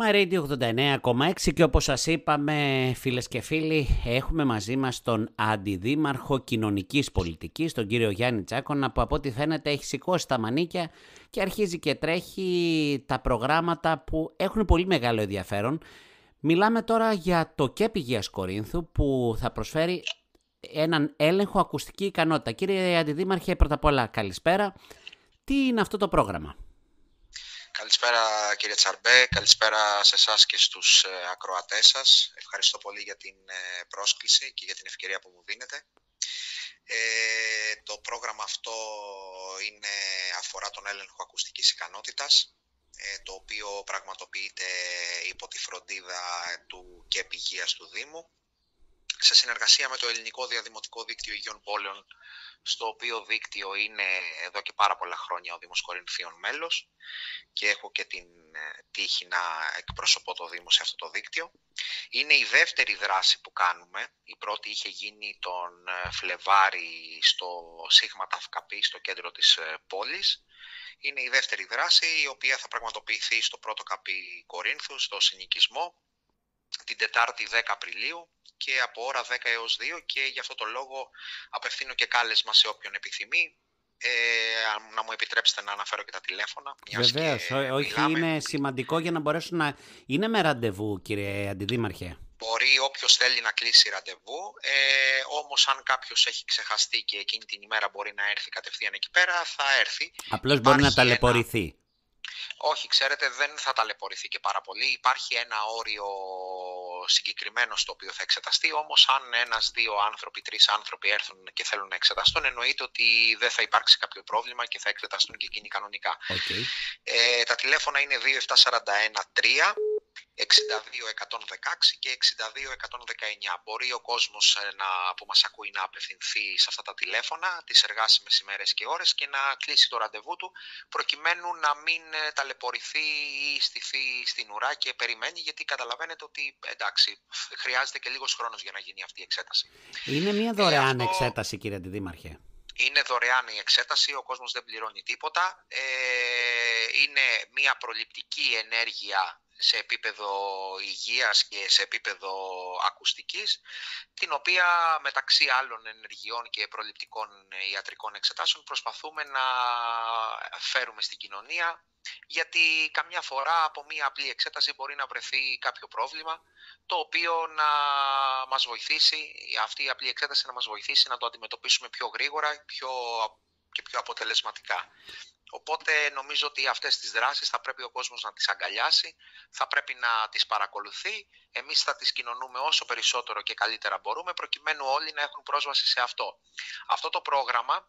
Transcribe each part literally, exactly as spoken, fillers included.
MyRadio ογδόντα εννέα κόμμα έξι και όπως σας είπαμε, φίλες και φίλοι, έχουμε μαζί μας τον Αντιδήμαρχο Κοινωνικής Πολιτικής, τον κύριο Γιάννη Τσάκωνα, που από ό,τι φαίνεται έχει σηκώσει τα μανίκια και αρχίζει και τρέχει τα προγράμματα που έχουν πολύ μεγάλο ενδιαφέρον. Μιλάμε τώρα για το ΚΕΠ Υγείας Κορίνθου, που θα προσφέρει έναν έλεγχο ακουστική ικανότητα. Κύριε Αντιδήμαρχε, πρώτα απ' όλα καλησπέρα. Τι είναι αυτό το πρόγραμμα? Καλησπέρα κύριε Τσαρμπέ, καλησπέρα σε εσάς και στους ακροατές σας. Ευχαριστώ πολύ για την πρόσκληση και για την ευκαιρία που μου δίνετε. Ε, το πρόγραμμα αυτό είναι, αφορά τον έλεγχο ακουστικής ικανότητας, ε, το οποίο πραγματοποιείται υπό τη φροντίδα του ΚΕΠ Υγείας του Δήμου, σε συνεργασία με το Ελληνικό Διαδημοτικό Δίκτυο Υγειών Πόλεων, στο οποίο δίκτυο είναι εδώ και πάρα πολλά χρόνια ο Δήμος Κορινθίων μέλος και έχω και την τύχη να εκπροσωπώ το Δήμο σε αυτό το δίκτυο. Είναι η δεύτερη δράση που κάνουμε. Η πρώτη είχε γίνει τον Φλεβάρι στο Σίγμα Ταυκαπή, στο κέντρο της πόλης. Είναι η δεύτερη δράση, η οποία θα πραγματοποιηθεί στο πρώτο καπί Κορίνθου, στο συνοικισμό, την Τετάρτη δέκα Απριλίου και από ώρα δέκα έως δύο, και γι' αυτό το λόγο απευθύνω και κάλεσμα σε όποιον επιθυμεί. Ε, να μου επιτρέψετε να αναφέρω και τα τηλέφωνα. Βεβαίως, όχι, είναι σημαντικό για να μπορέσουν να... Είναι με ραντεβού, κύριε Αντιδήμαρχε? Μπορεί όποιος θέλει να κλείσει ραντεβού, ε, όμως αν κάποιος έχει ξεχαστεί και εκείνη την ημέρα μπορεί να έρθει κατευθείαν εκεί πέρα, θα έρθει. Απλώς μπορεί να ταλαιπωρηθεί. Ένα... Όχι, ξέρετε, δεν θα ταλαιπωρηθεί και πάρα πολύ. Υπάρχει ένα όριο συγκεκριμένο στο οποίο θα εξεταστεί, όμως αν ένας, δύο άνθρωποι, τρεις άνθρωποι έρθουν και θέλουν να εξεταστούν, εννοείται ότι δεν θα υπάρξει κάποιο πρόβλημα και θα εξεταστούν και εκείνοι κανονικά. Okay. Ε, τα τηλέφωνα είναι δύο επτά τέσσερα ένα τρία εξήντα δύο εκατόν δεκαέξι και εξήντα δύο εκατόν δεκαεννιά. Μπορεί ο κόσμος να, που μας ακούει να απευθυνθεί σε αυτά τα τηλέφωνα τις εργάσιμες ημέρες και ώρες και να κλείσει το ραντεβού του, προκειμένου να μην ταλαιπωρηθεί ή στηθεί στην ουρά και περιμένει, γιατί καταλαβαίνετε ότι εντάξει, χρειάζεται και λίγος χρόνος για να γίνει αυτή η εξέταση. Είναι μια δωρεάν ε, αυτό... εξέταση, κύριε Αντιδήμαρχε? Είναι δωρεάν η εξέταση, ο κόσμος δεν πληρώνει τίποτα. Ε, είναι μια προληπτική ενέργεια σε επίπεδο υγείας και σε επίπεδο ακουστικής, την οποία μεταξύ άλλων ενεργειών και προληπτικών ιατρικών εξετάσεων προσπαθούμε να φέρουμε στην κοινωνία, γιατί καμιά φορά από μια απλή εξέταση μπορεί να βρεθεί κάποιο πρόβλημα, το οποίο να μας βοηθήσει, αυτή η απλή εξέταση να μας βοηθήσει να το αντιμετωπίσουμε πιο γρήγορα πιο, και πιο αποτελεσματικά. Οπότε νομίζω ότι αυτές τις δράσεις θα πρέπει ο κόσμος να τις αγκαλιάσει, θα πρέπει να τις παρακολουθεί. Εμείς θα τις κοινωνούμε όσο περισσότερο και καλύτερα μπορούμε, προκειμένου όλοι να έχουν πρόσβαση σε αυτό. Αυτό το πρόγραμμα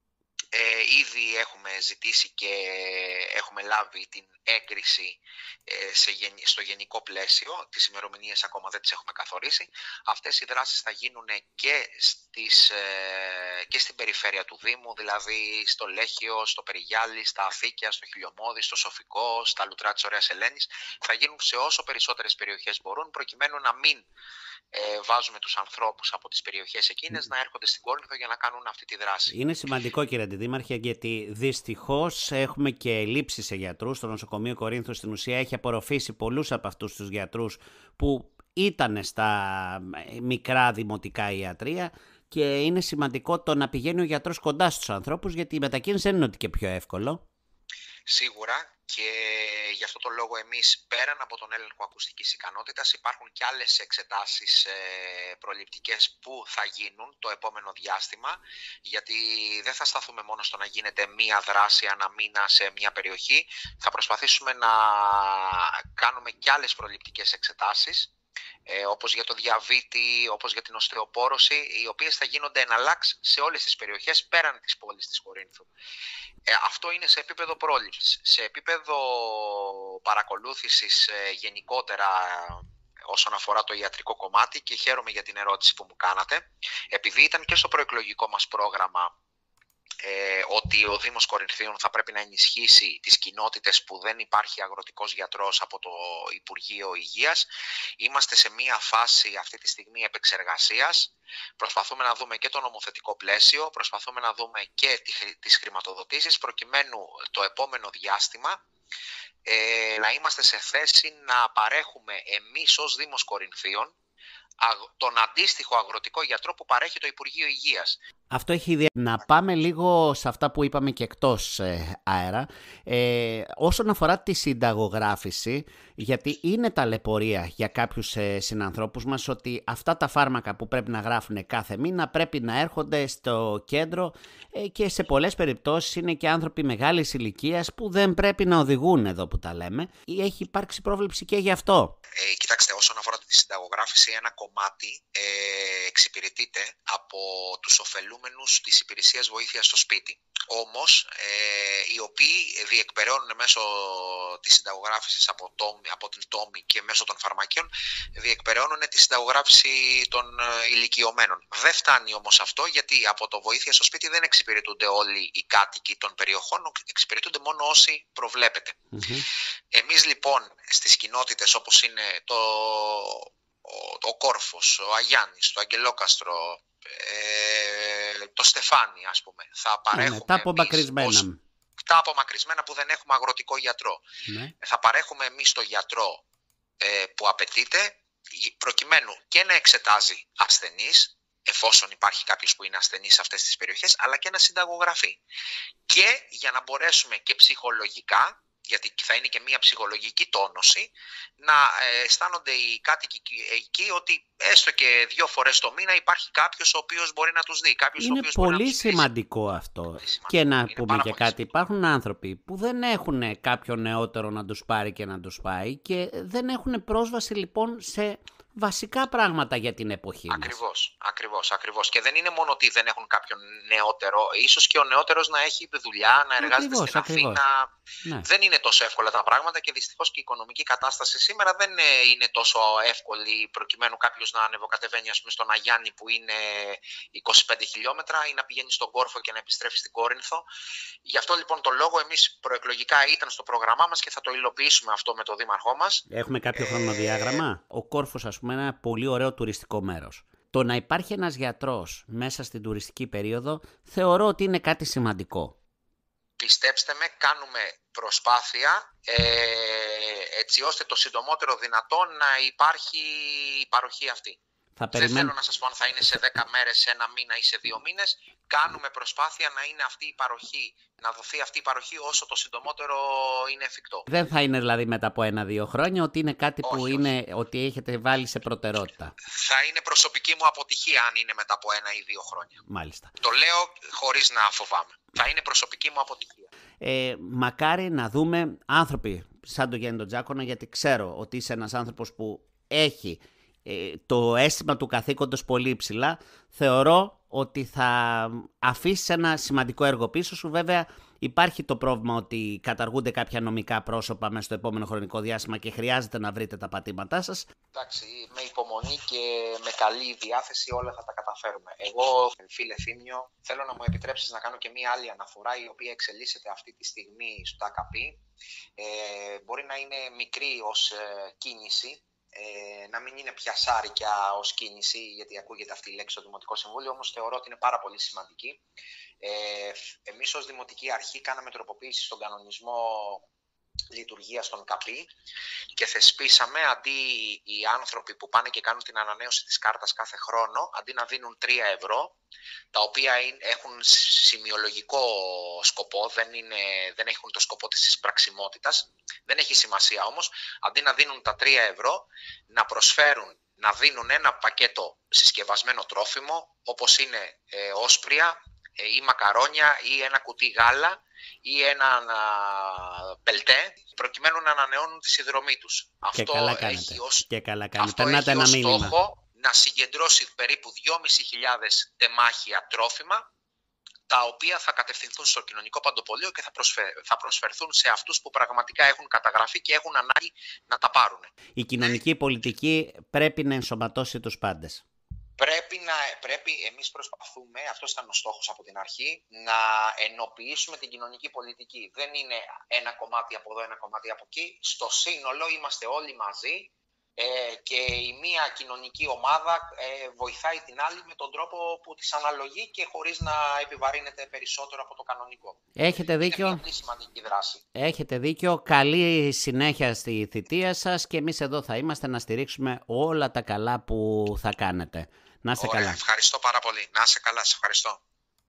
ε, ήδη έχουμε ζητήσει και έχουμε λάβει την έγκριση ε, σε, στο γενικό πλαίσιο. Τις ημερομηνίες ακόμα δεν τις έχουμε καθορίσει. Αυτές οι δράσεις θα γίνουν και, στις, ε, και στην περιφέρεια του Δήμου, δηλαδή στο Λέχιο, στο Περιγιάλη, στα Αθήκια, στο Χιλιομώδη, στο Σοφικό, στα Λουτρά της Ωραίας Ελένης. Θα γίνουν σε όσο περισσότερες περιοχές μπορούν, προκειμένου να μην ε, βάζουμε τους ανθρώπους από τις περιοχές εκείνες να έρχονται στην Κόρινθο για να κάνουν αυτή τη δράση. Είναι σημαντικό, κύριε Αντιδήμαρχε, γιατί δυστυχώς έχουμε και ελλείψεις σε γιατρούς. Το νοσοκομείο Κορίνθου στην ουσία έχει απορροφήσει πολλούς από αυτούς τους γιατρούς που ήταν στα μικρά δημοτικά ιατρεία, και είναι σημαντικό το να πηγαίνει ο γιατρός κοντά στους ανθρώπους, γιατί η μετακίνηση δεν είναι ότι και πιο εύκολο. Σίγουρα, και γι' αυτό το λόγο εμείς πέραν από τον έλεγχο ακουστικής ικανότητας υπάρχουν και άλλες εξετάσεις προληπτικές που θα γίνουν το επόμενο διάστημα, γιατί δεν θα σταθούμε μόνο στο να γίνεται μία δράση ανά μήνα σε μία περιοχή. Θα προσπαθήσουμε να κάνουμε και άλλες προληπτικές εξετάσεις, Ε, όπως για το διαβήτη, όπως για την οστεοπόρωση, οι οποίες θα γίνονται εναλλάξ σε όλες τις περιοχές πέραν της πόλης της Κορίνθου. Ε, αυτό είναι σε επίπεδο πρόληψης. Σε επίπεδο παρακολούθησης ε, γενικότερα όσον αφορά το ιατρικό κομμάτι, και χαίρομαι για την ερώτηση που μου κάνατε, επειδή ήταν και στο προεκλογικό μας πρόγραμμα ε, ότι ο Δήμος Κορινθίων θα πρέπει να ενισχύσει τις κοινότητες που δεν υπάρχει αγροτικός γιατρός από το Υπουργείο Υγείας. Είμαστε σε μία φάση αυτή τη στιγμή επεξεργασίας. Προσπαθούμε να δούμε και το νομοθετικό πλαίσιο, προσπαθούμε να δούμε και τις χρηματοδοτήσεις, προκειμένου το επόμενο διάστημα ε, να είμαστε σε θέση να παρέχουμε εμείς ως Δήμος Κορινθίων τον αντίστοιχο αγροτικό γιατρό που παρέχει το Υπουργείο Υγείας. Αυτό έχει ιδέα. Να πάμε λίγο σε αυτά που είπαμε και εκτός ε, αέρα. Ε, όσον αφορά τη συνταγογράφηση, γιατί είναι ταλαιπωρία για κάποιους ε, συνανθρώπους μας ότι αυτά τα φάρμακα που πρέπει να γράφουν κάθε μήνα πρέπει να έρχονται στο κέντρο ε, και σε πολλές περιπτώσεις είναι και άνθρωποι μεγάλης ηλικίας που δεν πρέπει να οδηγούν εδώ που τα λέμε. Έχει υπάρξει πρόβλεψη και γι' αυτό. Ε, κοιτάξτε, όσον αφορά τη συνταγογράφηση, ένα κομμάτι ε, εξυπηρετείται από τους ωφελούμενους της υπηρεσίας βοήθειας στο σπίτι. Όμως, ε, οι οποίοι διεκπεραιώνουν μέσω της συνταγογράφησης από, το, από την τόμη και μέσω των φαρμακείων, διεκπεραιώνουν τη συνταγογράφηση των ε, ηλικιωμένων. Δεν φτάνει όμως αυτό, γιατί από το βοήθεια στο σπίτι δεν εξυπηρετούνται όλοι οι κάτοικοι των περιοχών, εξυπηρετούνται μόνο όσοι προβλέπεται. Mm-hmm. Εμείς λοιπόν στις κοινότητες όπως είναι το, ο, ο Κόρφος, ο Αγιάννης, το Αγγελόκαστρο, ε, το Στεφάνι ας πούμε, θα παρέχουμε ναι, τα απομακρυσμένα. Ως, τα απομακρυσμένα που δεν έχουμε αγροτικό γιατρό. Ναι. Θα παρέχουμε εμείς το γιατρό ε, που απαιτείται, προκειμένου και να εξετάζει ασθενείς, εφόσον υπάρχει κάποιος που είναι ασθενής σε αυτές τις περιοχές, αλλά και να συνταγογραφεί. Και για να μπορέσουμε και ψυχολογικά, γιατί θα είναι και μια ψυχολογική τόνωση, να αισθάνονται οι κάτοικοι εκεί ότι έστω και δύο φορές το μήνα υπάρχει κάποιος ο οποίος μπορεί να τους δει. Κάποιος είναι ο οποίος πολύ μπορεί να σημαντικό αυτό. Πολύ σημαντικό. Και να είναι πούμε και κάτι, σημαντικό. Υπάρχουν άνθρωποι που δεν έχουν κάποιον νεότερο να τους πάρει και να τους πάει και δεν έχουν πρόσβαση λοιπόν σε βασικά πράγματα για την εποχή μας. Ακριβώς, ακριβώς, ακριβώς. Και δεν είναι μόνο ότι δεν έχουν κάποιον νεότερο, ίσως και ο νεότερος να έχει δουλειά, να εργάζεται ακριβώς, στην ακριβώς. Αθήνα. Ναι. Δεν είναι τόσο εύκολα τα πράγματα και δυστυχώς και η οικονομική κατάσταση σήμερα δεν είναι τόσο εύκολη προκειμένου κάποιος να ανεβοκατεβαίνει ας πούμε, στον Αγιάννη που είναι είκοσι πέντε χιλιόμετρα ή να πηγαίνει στον Κόρφο και να επιστρέφει στην Κόρινθο. Γι' αυτό λοιπόν το λόγο εμείς προεκλογικά ήταν στο πρόγραμμά μας και θα το υλοποιήσουμε αυτό με το δήμαρχό μας. Έχουμε κάποιο ε... χρονοδιάγραμμα. Ο Κόρφος ας πούμε, ένα πολύ ωραίο τουριστικό μέρος. Το να υπάρχει ένας γιατρός μέσα στην τουριστική περίοδο θεωρώ ότι είναι κάτι σημαντικό. Πιστέψτε με, κάνουμε προσπάθεια ε, έτσι ώστε το συντομότερο δυνατό να υπάρχει η παροχή αυτή. Θα περιμένω... Δεν θέλω να σας πω αν θα είναι σε δέκα μέρες, σε ένα μήνα ή σε δύο μήνες. Κάνουμε προσπάθεια να είναι αυτή η παροχή, να δοθεί αυτή η παροχή όσο το συντομότερο είναι εφικτό. Δεν θα είναι δηλαδή μετά από ένα-δύο χρόνια ότι είναι κάτι όχι, που όχι. είναι ότι έχετε βάλει σε προτεραιότητα. Θα είναι προσωπική μου αποτυχία αν είναι μετά από ένα ή δύο χρόνια. Μάλιστα. Το λέω χωρίς να φοβάμαι. Θα είναι προσωπική μου αποτυχία. Ε, μακάρι να δούμε άνθρωποι σαν τον Γιάννη τον Τζάκονα, γιατί ξέρω ότι είσαι ένας άνθρωπος που έχει ε, το αίσθημα του καθήκοντος πολύ υψηλά. Θεωρώ ότι θα αφήσεις ένα σημαντικό έργο πίσω σου. Βέβαια υπάρχει το πρόβλημα ότι καταργούνται κάποια νομικά πρόσωπα μέσα στο επόμενο χρονικό διάστημα και χρειάζεται να βρείτε τα πατήματά σας. Εντάξει, με υπομονή και με καλή διάθεση όλα θα τα καταφέρουμε. Εγώ, φίλε Θήμιο, θέλω να μου επιτρέψεις να κάνω και μία άλλη αναφορά η οποία εξελίσσεται αυτή τη στιγμή στο ΤΑΚΑΠΗ. Ε, μπορεί να είναι μικρή ως ε, κίνηση, Ε, να μην είναι πιασάρικια ως κίνηση, γιατί ακούγεται αυτή η λέξη στο Δημοτικό Συμβούλιο, όμως θεωρώ ότι είναι πάρα πολύ σημαντική. Ε, εμείς ως Δημοτική Αρχή κάναμε τροποποίηση στον κανονισμό λειτουργίας των ΚΑΠΗ και θεσπίσαμε αντί οι άνθρωποι που πάνε και κάνουν την ανανέωση της κάρτας κάθε χρόνο, αντί να δίνουν τρία ευρώ, τα οποία έχουν σημειολογικό σκοπό, δεν, είναι, δεν έχουν το σκοπό της πραξιμότητας, δεν έχει σημασία όμως, αντί να δίνουν τα τρία ευρώ, να προσφέρουν, να δίνουν ένα πακέτο συσκευασμένο τρόφιμο, όπως είναι ε, όσπρια ε, ή μακαρόνια ή ένα κουτί γάλα ή ένα πελτέ, προκειμένου να ανανεώνουν τη συνδρομή τους. Και αυτό καλά έχει ως, και καλά αυτό έχει ένα ως μήνυμα. στόχο να συγκεντρώσει περίπου δυόμισι χιλιάδες τεμάχια τρόφιμα, τα οποία θα κατευθυνθούν στο κοινωνικό παντοπολείο και θα, προσφε... θα προσφερθούν σε αυτούς που πραγματικά έχουν καταγραφεί και έχουν ανάγκη να τα πάρουν. Η κοινωνική πολιτική πρέπει να ενσωματώσει τους πάντες. Πρέπει, να, πρέπει εμείς προσπαθούμε, αυτός ήταν ο στόχος από την αρχή, να ενοποιήσουμε την κοινωνική πολιτική. Δεν είναι ένα κομμάτι από εδώ, ένα κομμάτι από εκεί. Στο σύνολο είμαστε όλοι μαζί ε, και η μία κοινωνική ομάδα ε, βοηθάει την άλλη με τον τρόπο που της αναλογεί και χωρίς να επιβαρύνεται περισσότερο από το κανονικό. Έχετε δίκιο. Είναι μια πολύ σημαντική δράση. Έχετε δίκιο. Καλή συνέχεια στη θητεία σας και εμείς εδώ θα είμαστε να στηρίξουμε όλα τα καλά που θα κάνετε. Να είστε καλά. Ευχαριστώ πάρα πολύ. Να είστε καλά. Σε ευχαριστώ.